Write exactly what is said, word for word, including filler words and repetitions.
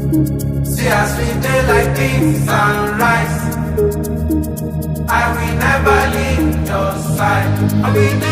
See as we dey like beans and rice, I will never leave your side. I will never